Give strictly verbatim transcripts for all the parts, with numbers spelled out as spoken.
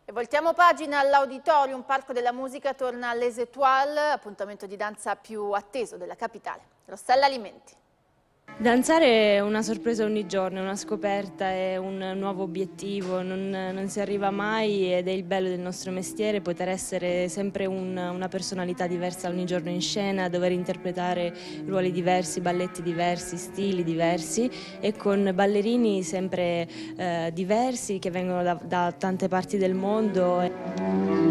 E voltiamo pagina all'Auditorium Parco della Musica, torna Les Étoiles, appuntamento di danza più atteso della capitale. Rossella Alimenti. Danzare è una sorpresa ogni giorno, è una scoperta, è un nuovo obiettivo, non, non si arriva mai ed è il bello del nostro mestiere poter essere sempre un, una personalità diversa ogni giorno in scena, dover interpretare ruoli diversi, balletti diversi, stili diversi e con ballerini sempre eh, diversi che vengono da, da tante parti del mondo.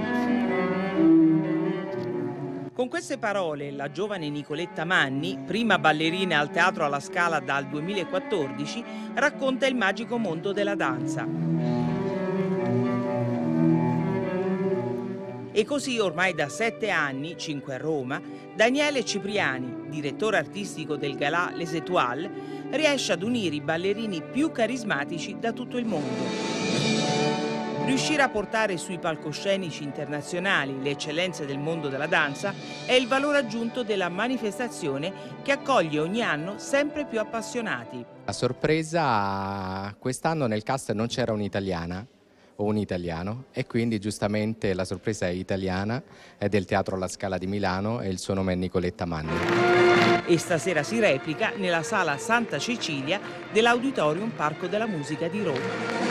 Con queste parole la giovane Nicoletta Manni, prima ballerina al Teatro alla Scala dal duemilaquattordici, racconta il magico mondo della danza. E così ormai da sette anni, cinque a Roma, Daniele Cipriani, direttore artistico del Galà Les Étoiles, riesce ad unire i ballerini più carismatici da tutto il mondo. Riuscire a portare sui palcoscenici internazionali le eccellenze del mondo della danza è il valore aggiunto della manifestazione che accoglie ogni anno sempre più appassionati. La sorpresa, quest'anno nel cast non c'era un'italiana o un italiano e quindi giustamente la sorpresa è italiana, è del Teatro alla Scala di Milano e il suo nome è Nicoletta Manni. E stasera si replica nella sala Santa Cecilia dell'Auditorium Parco della Musica di Roma.